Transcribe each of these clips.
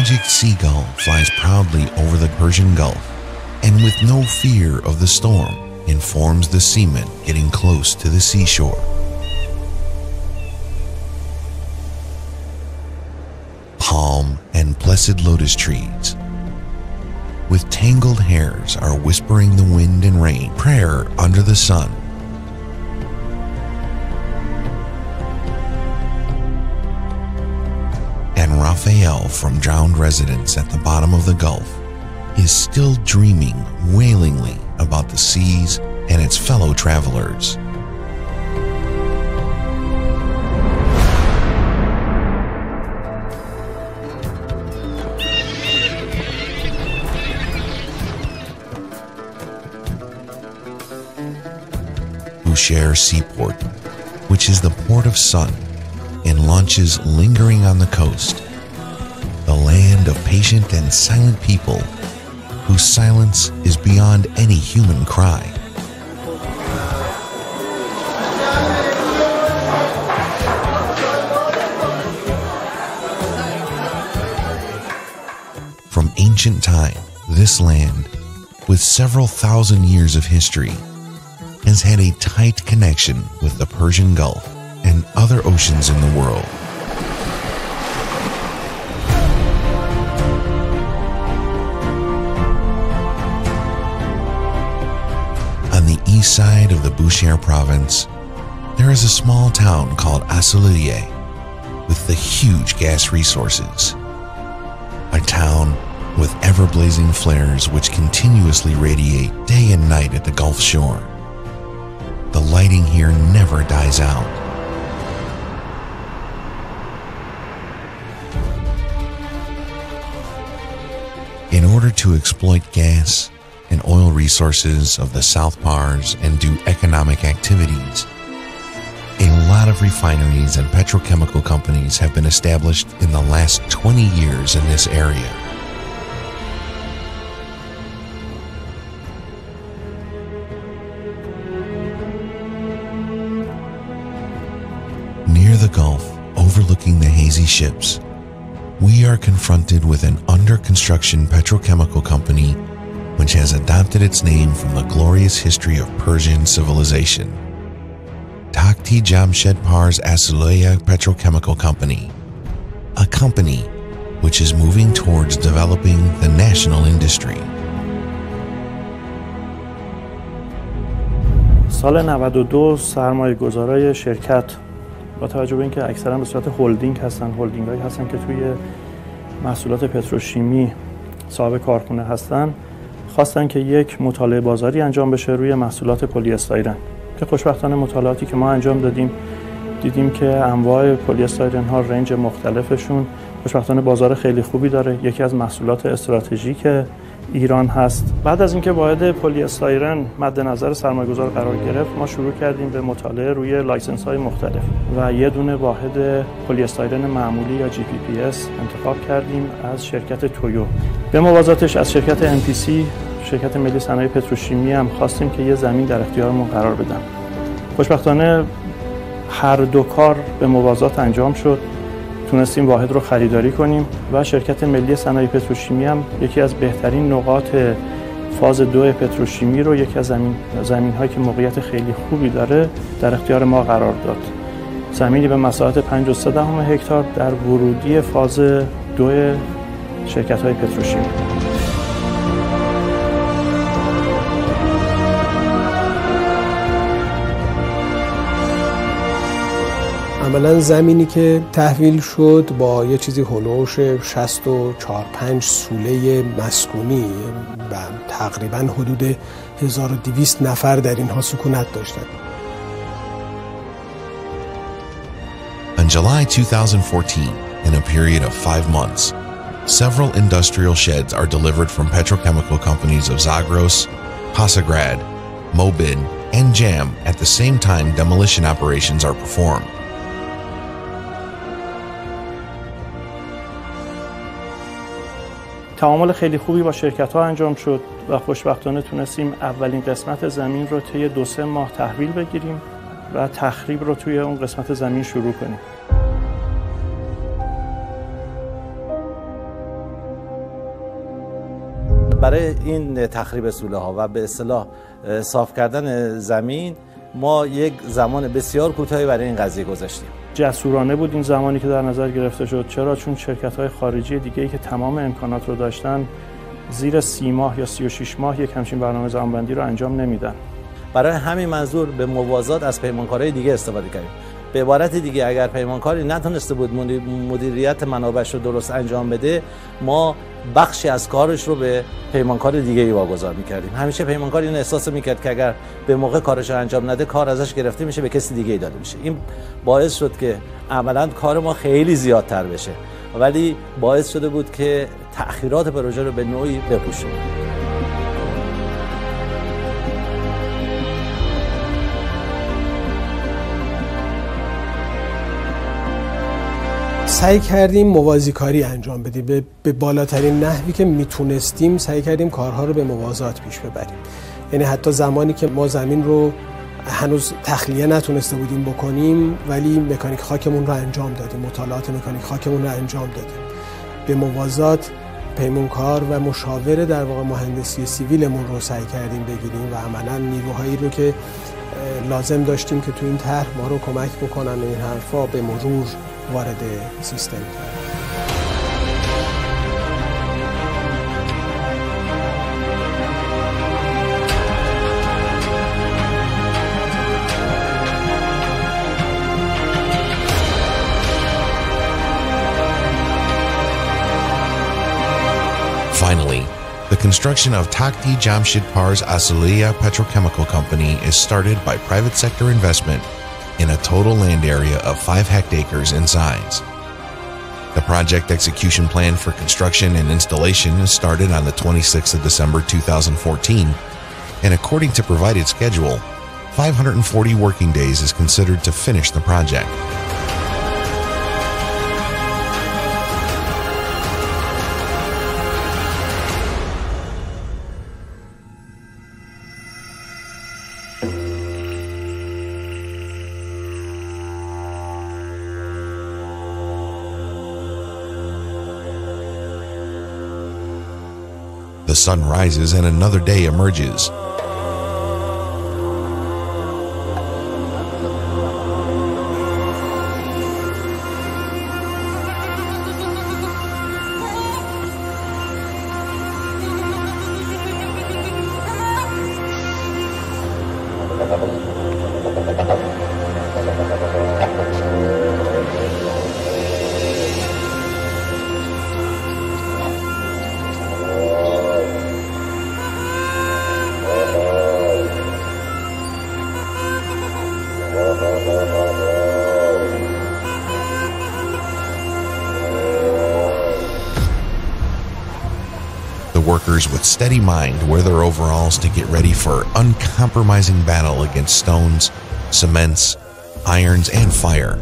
magic seagull flies proudly over the Persian Gulf and with no fear of the storm informs the seamen getting close to the seashore. Palm and blessed lotus trees with tangled hairs are whispering the wind and rain prayer under the sun. And Raphael from drowned residents at the bottom of the Gulf is still dreaming wailingly about the seas and its fellow travelers. Bushehr Seaport, which is the port of sun and launches lingering on the coast, the land of patient and silent people whose silence is beyond any human cry. From ancient time, this land, with several thousand years of history, has had a tight connection with the Persian Gulf and other oceans in the world. On the east side of the Bushehr province, there is a small town called Asaliye with the huge gas resources. A town with ever-blazing flares which continuously radiate day and night at the Gulf shore. The lighting here never dies out. In order to exploit gas and oil resources of the South Pars and do economic activities, a lot of refineries and petrochemical companies have been established in the last 20 years in this area. Near the Gulf, overlooking the hazy ships, we are confronted with an under-construction petrochemical company which has adopted its name from the glorious history of Persian civilization. Takhti Jamshed Pars Asaliye Petrochemical Company, a company which is moving towards developing the national industry. سال 92 سرمایه‌گذارای شرکت با توجه به اینکه اکثرا به صورت هلدینگ هستن، هلدینگایی هستن که توی محصولات پتروشیمی صاحب کارخونه هستن، خواستن که یک مطالعه بازاری انجام بشه روی محصولات پلی استایرن که خوشبختانه مطالعاتی که ما انجام دادیم دیدیم که انواع پلی استایرن ها رنج مختلفشون خوشبختانه بازار خیلی خوبی داره. یکی از محصولات استراتژیک ایران هست. بعد از اینکه واحد پلی استایرن مد نظر سرمایه‌گذار قرار گرفت، ما شروع کردیم به مطالعه روی لایسنس های مختلف و یه دونه واحد پلی استایرن معمولی یا GPPS انتخاب کردیم از شرکت تویو. به موازاتش از شرکت MPC، شرکت ملی صنایع پتروشیمی هم خواستیم که یه زمین در اختیارمون قرار بدن. خوشبختانه هر دو کار به موازات انجام شد. تونستیم واحد رو خریداری کنیم و شرکت ملی صنایع پتروشیمی هم یکی از بهترین نقاط فاز 2 پتروشیمی رو، یکی از زمین‌هایی که موقعیت خیلی خوبی داره، در اختیار ما قرار داد. زمینی به مساحت 5.3 هکتار در ورودی فاز 2 شرکت‌های پتروشیمی. عملاً زمینی که تحویل شد با یه چیزی هلوش 64-65 سوله مسکونی و تقریباً حدود 1200 نفر در اینها سکونت داشتند. On July 2014, in a period of 5 months, several industrial sheds are delivered from petrochemical companies of Zagros, Pasograd, Mobin, and Jam. At the same time, demolition operations are performed. تعامل خیلی خوبی با شرکت‌ها انجام شد و خوشبختانه تونستیم اولین قسمت زمین رو طی 2-3 ماه تحویل بگیریم و تخریب رو توی اون قسمت زمین شروع کنیم. برای این تخریب سوله ها و به اصطلاح صاف کردن زمین ما یک زمان بسیار کوتاهی برای این قضیه گذاشتیم. جسورانه بود این زمانی که در نظر گرفته شد. چرا؟ چون شرکت‌های خارجی دیگه‌ای که تمام امکانات رو داشتن زیر 30 ماه یا 36 ماه یک همچین برنامه زمانبندی رو انجام نمیدن. برای همین منظور به موازات از پیمانکارهای دیگه استفاده کردیم. به عبارت دیگه اگر پیمانکاری نتونسته بود مدیریت منابعش رو درست انجام بده، ما بخشی از کارش رو به پیمانکار دیگه‌ای واگذار می‌کردیم. همیشه پیمانکار این احساس می‌کرد که اگر به موقع کارش رو انجام نده، کار ازش گرفته میشه، به کسی دیگه‌ای داده میشه. این باعث شد که عملاً کار ما خیلی زیادتر بشه، ولی باعث شده بود که تأخیرات پروژه رو به نوعی بپوشونیم. سعی کردیم موازی کاری انجام بدیم، به بالاترین نحوی که میتونستیم سعی کردیم کارها رو به موازات پیش ببریم. یعنی حتی زمانی که ما زمین رو هنوز تخلیه نتونسته بودیم بکنیم، ولی مکانیک خاکمون رو انجام دادیم، مطالعات مکانیک خاکمون رو انجام دادیم. به موازات پیمانکار و مشاور در واقع مهندسی سیویلمون رو سعی کردیم بگیریم و عملاً نیروهایی رو که لازم داشتیم که تو این طرح ما رو کمک بکنن و این حرفا به مرور وارد سیستم کرد. Finally, the construction of Takhti Jamshedpar's Asaliya Petrochemical Company is started by private sector investment in a total land area of 5 hectares in size. The project execution plan for construction and installation is started on the 26th of December 2014, and according to provided schedule, 540 working days is considered to finish the project. The sun rises and another day emerges. Workers with steady mind wear their overalls to get ready for uncompromising battle against stones, cements, irons, and fire.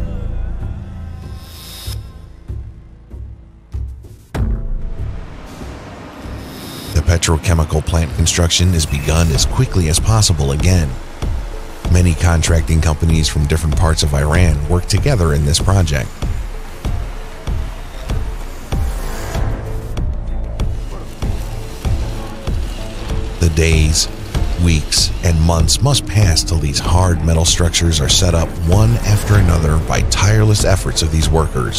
The petrochemical plant construction is begun as quickly as possible again. Many contracting companies from different parts of Iran work together in this project. The days, weeks, and months must pass till these hard metal structures are set up one after another by tireless efforts of these workers.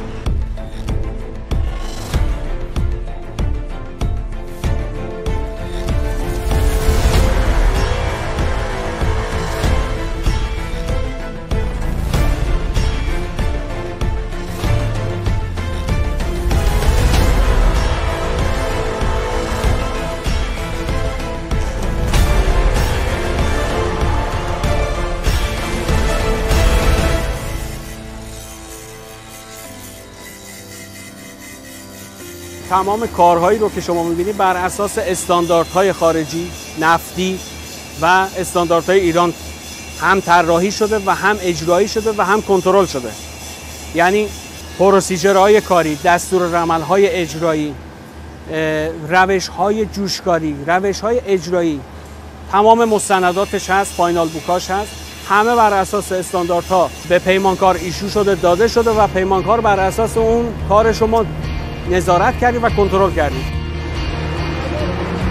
تمام کارهایی رو که شما می‌بینید بر اساس استانداردهای خارجی، نفتی و استانداردهای ایران هم طراحی شده و هم اجرایی شده و هم کنترل شده. یعنی پروسیجرهای کاری، دستورالعمل‌های اجرایی، روش‌های جوشکاری، روش‌های اجرایی، تمام مستنداتش هست، فاینال بوکاش هست، همه بر اساس استانداردها به پیمانکار ایشو شده، داده شده و پیمانکار بر اساس اون کارش رو ما نظارت کردیم و کنترل کردیم.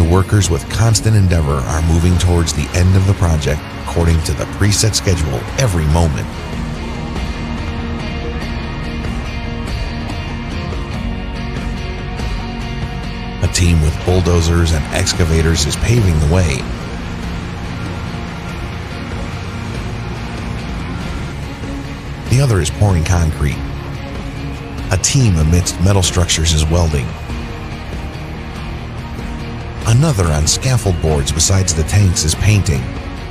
workers with constant endeavor are moving towards the end of the project according to the preset schedule every moment. A team with bulldozers and excavators is paving the way. The other is pouring concrete. A team amidst metal structures is welding. Another on scaffold boards besides the tanks is painting.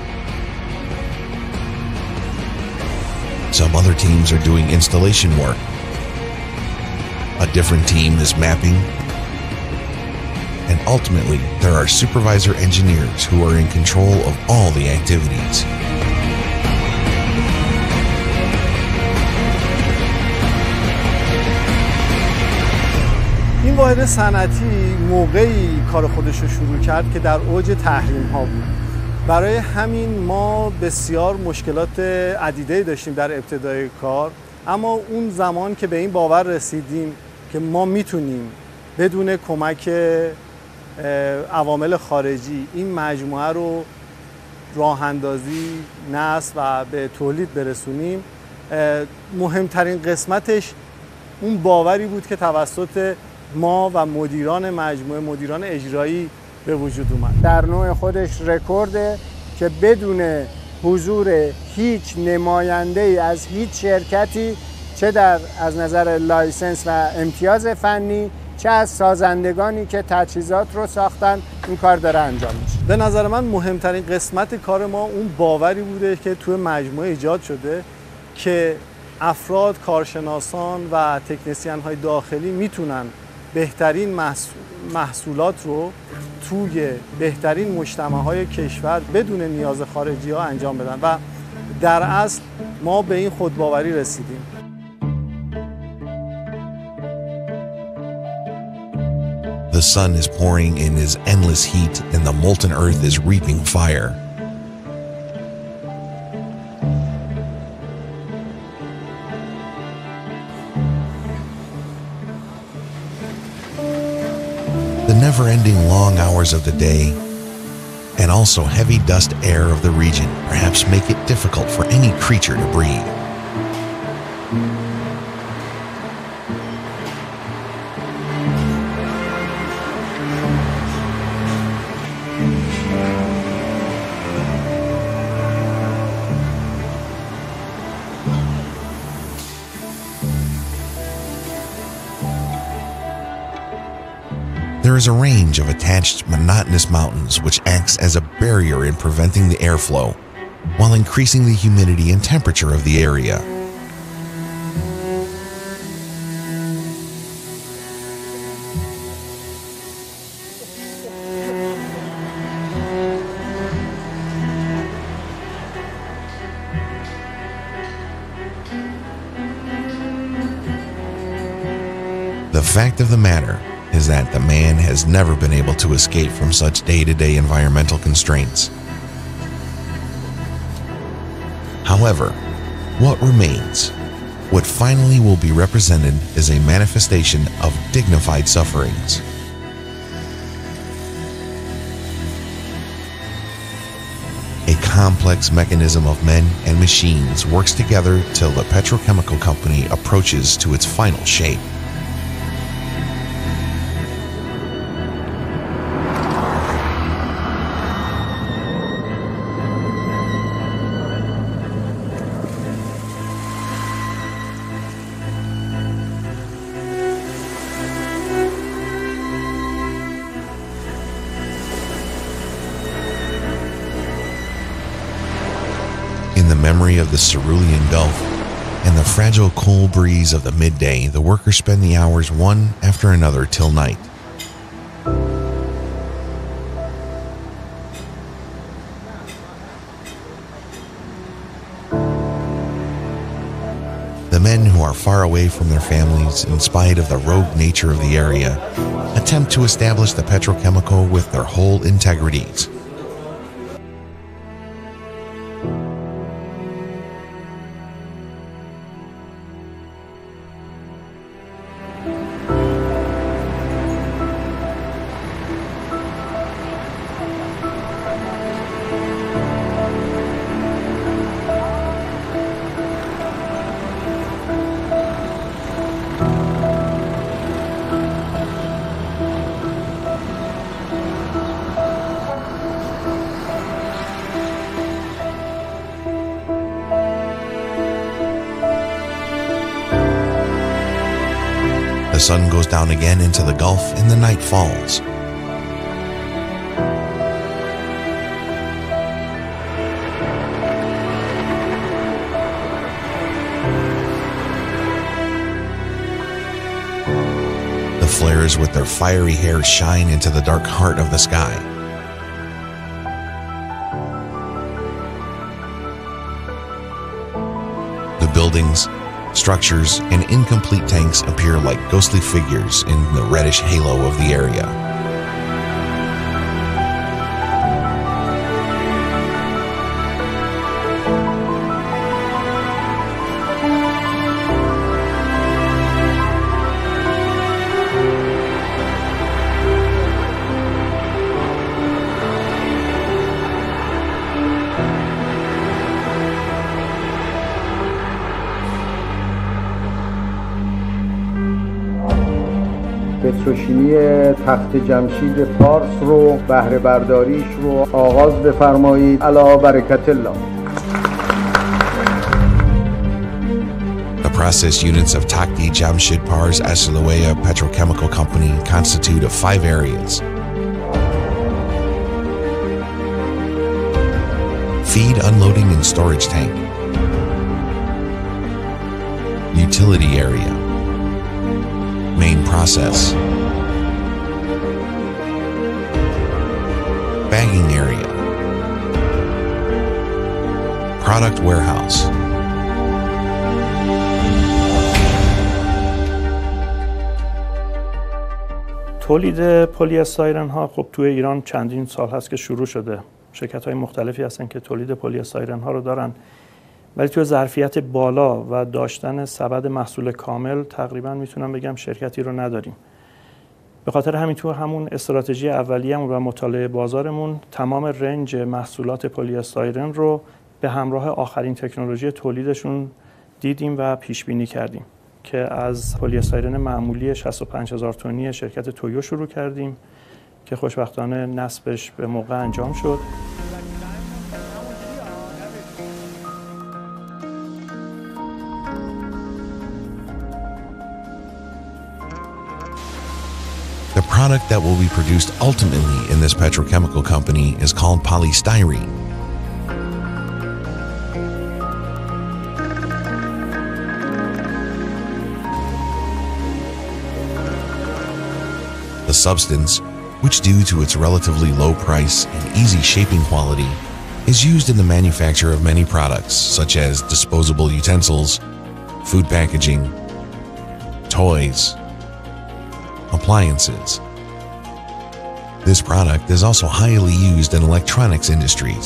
Some other teams are doing installation work. A different team is mapping. And ultimately, there are supervisor engineers who are in control of all the activities. این واحد صنعتی موقعی کار خودش رو شروع کرد که در اوج تحریم ها بود. برای همین ما بسیار مشکلات عدیده داشتیم در ابتدای کار، اما اون زمان که به این باور رسیدیم که ما میتونیم بدون کمک عوامل خارجی این مجموعه رو راه اندازی، نصب و به تولید برسونیم، مهمترین قسمتش اون باوری بود که توسط ما و مدیران مجموعه، مدیران اجرایی به وجود اومد. در نوع خودش رکورده که بدون حضور هیچ نماینده ای از هیچ شرکتی، چه از نظر لایسنس و امتیاز فنی، چه از سازندگانی که تجهیزات رو ساختن، این کار داره انجام میشه. به نظر من مهمترین قسمت کار ما اون باوری بوده که توی مجموعه ایجاد شده که افراد، کارشناسان و تکنسین های داخلی میتونن بهترین محصولات رو توی بهترین مجتمع‌های کشور بدون نیاز خارجی ها انجام بدن و در اصل ما به این خودباوری رسیدیم. The sun is pouring in his endless heat and the molten earth is reaping fire. The never-ending long hours of the day and also heavy dust air of the region perhaps make it difficult for any creature to breathe. There is a range of attached monotonous mountains which acts as a barrier in preventing the airflow while increasing the humidity and temperature of the area. The fact of the matter is that the man has never been able to escape from such day-to-day environmental constraints. However, what remains, what finally will be represented, is a manifestation of dignified sufferings. A complex mechanism of men and machines works together till the petrochemical company approaches to its final shape. In the memory of the Cerulean Gulf and the fragile cool breeze of the midday, the workers spend the hours one after another till night. The men who are far away from their families, in spite of the rogue nature of the area, attempt to establish the petrochemical with their whole integrities. The sun goes down again into the Gulf and the night falls. The flares with their fiery hair shine into the dark heart of the sky. The buildings, structures, and incomplete tanks appear like ghostly figures in the reddish halo of the area. پتروشیمی تخت جمشید فارس رو بهره برداریش رو آغاز بفرمایید. علی برکت الله. The process units of Takhti Jamshid Pars Asloaya Petrochemical Company constitute of 5 areas. Feed unloading and storage tank. Utility area. Main process. Bagging area. Product warehouse. تولید پلی استایرن ها خب توی ایران چندین سال هست که شروع شده. شرکت های مختلفی هستن که تولید پلی استایرن ها رو دارن، ولی توی ظرفیت بالا و داشتن سبد محصول کامل تقریبا میتونم بگم شرکتی رو نداریم. به خاطر همین تو همون استراتژی اولیه‌مون و مطالعه بازارمون تمام رنج محصولات پلی استایرن رو به همراه آخرین تکنولوژی تولیدشون دیدیم و پیش بینی کردیم که از پلی استایرن معمولی 65000 تنی شرکت تویو شروع کردیم که خوشبختانه نصبش به موقع انجام شد. The product that will be produced ultimately in this petrochemical company is called polystyrene. The substance, which due to its relatively low price and easy shaping quality, is used in the manufacture of many products such as disposable utensils, food packaging, toys, appliances. This product is also highly used in electronics industries.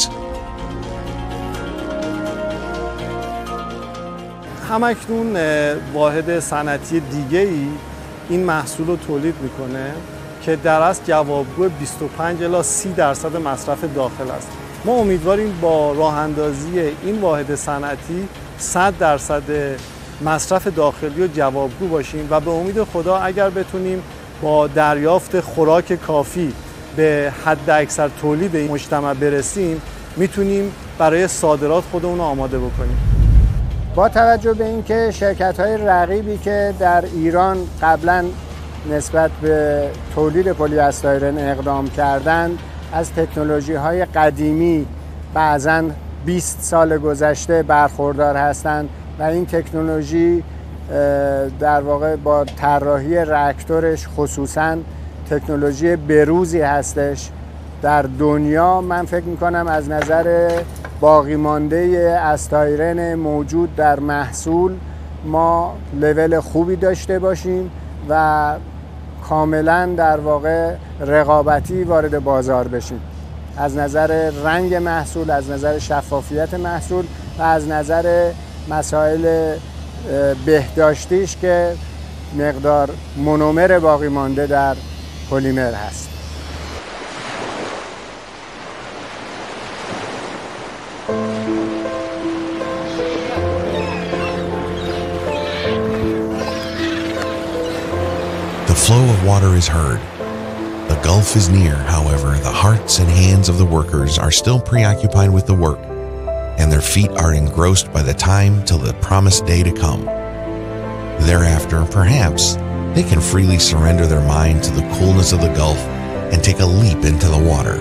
همکنون واحد صنعتی دیگه‌ای این محصول رو تولید میکنه که در اصل جوابگو 25 الی 30% مصرف داخل است. ما امیدواریم با راه اندازی این واحد صنعتی 100% مصرف داخلی و جوابگو باشیم و به امید خدا اگر بتونیم با دریافت خوراک کافی به حد اکثر تولید این مجتمع برسیم میتونیم برای صادرات خودمون رو آماده بکنیم. با توجه به اینکه شرکت‌های رقیبی که در ایران قبلا نسبت به تولید پلی استایرن اقدام کردند از تکنولوژی‌های قدیمی بعضاً 20 سال گذشته برخوردار هستند و این تکنولوژی در واقع با طراحی راکتورش خصوصاً تکنولوژی بروزی هستش در دنیا. من فکر میکنم از نظر باقی مانده استایرن موجود در محصول ما لول خوبی داشته باشیم و کاملا در واقع رقابتی وارد بازار بشیم از نظر رنگ محصول، از نظر شفافیت محصول و از نظر مسائل بهداشتیش که مقدار مونومر باقی مانده در پلیمر هست. The flow of water is heard. The Gulf is near, however, the hearts and hands of the workers are still preoccupied with the work, and their feet are engrossed by the time till the promised day to come. Thereafter, perhaps, they can freely surrender their mind to the coolness of the Gulf and take a leap into the water.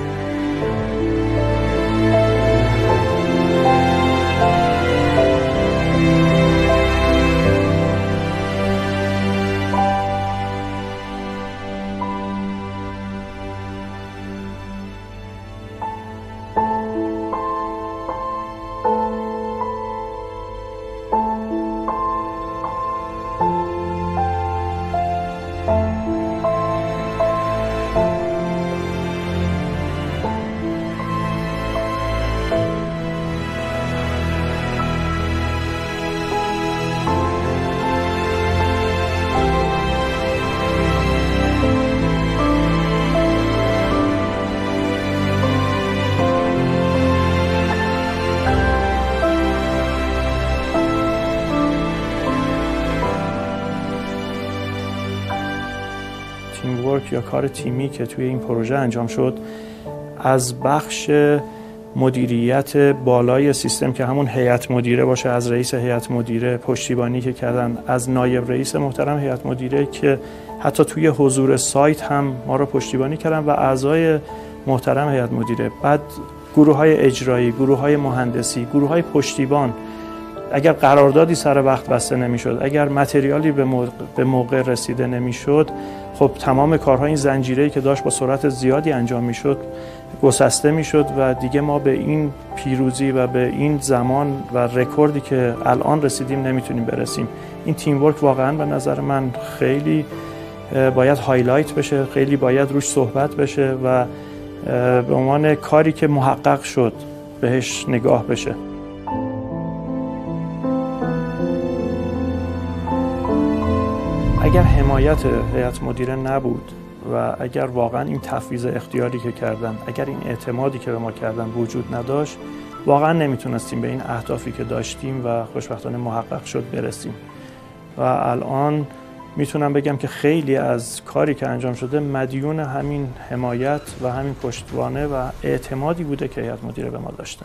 تیم ورک یا کار تیمی که توی این پروژه انجام شد از بخش مدیریت بالای سیستم که همون هیئت مدیره باشه، از رئیس هیئت مدیره پشتیبانی که کردن، از نایب رئیس محترم هیئت مدیره که حتی توی حضور سایت هم ما رو پشتیبانی کردن و اعضای محترم هیئت مدیره، بعد گروه‌های اجرایی، گروه‌های مهندسی، گروه‌های پشتیبان. اگر قراردادی سر وقت بسته نمی‌شد، اگر متریالی به موقع رسیده نمی‌شد، خب تمام کارها این زنجیره‌ای که داشت با سرعت زیادی انجام می‌شد گسسته می‌شد و دیگه ما به این پیروزی و به این زمان و رکوردی که الان رسیدیم نمیتونیم برسیم. این تیم ورک واقعا به نظر من خیلی باید هایلایت بشه، خیلی باید روش صحبت بشه و به عنوان کاری که محقق شد بهش نگاه بشه. اگر حمایت هیئت مدیره نبود و اگر واقعا این تفویض اختیاری که کردن، اگر این اعتمادی که به ما کردن وجود نداشت، واقعا نمیتونستیم به این اهدافی که داشتیم و خوشبختانه محقق شد برسیم. و الان میتونم بگم که خیلی از کاری که انجام شده مدیون همین حمایت و همین پشتوانه و اعتمادی بوده که هیئت مدیره به ما داشتن.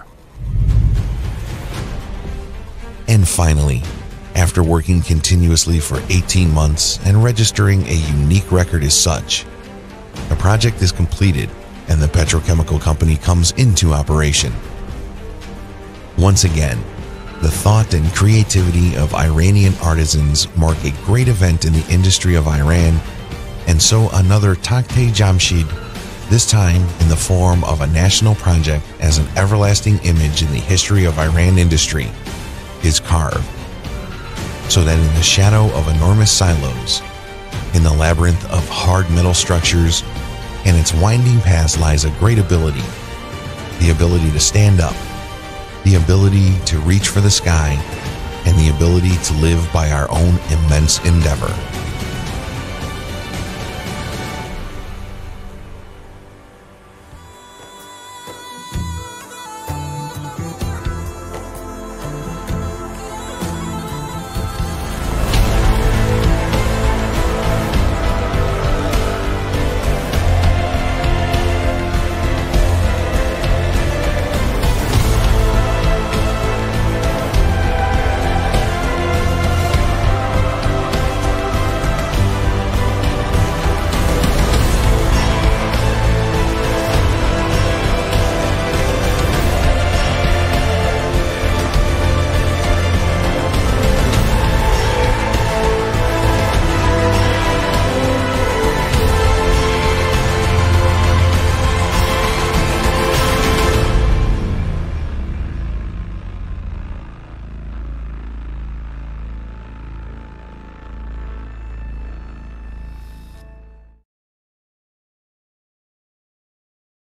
And finally, after working continuously for 18 months and registering a unique record as such, the project is completed and the petrochemical company comes into operation. Once again, the thought and creativity of Iranian artisans mark a great event in the industry of Iran, and so another Takht-e Jamshid, this time in the form of a national project as an everlasting image in the history of Iran industry, is carved, so that in the shadow of enormous silos, in the labyrinth of hard metal structures, and its winding paths lies a great ability, the ability to stand up, the ability to reach for the sky, and the ability to live by our own immense endeavor.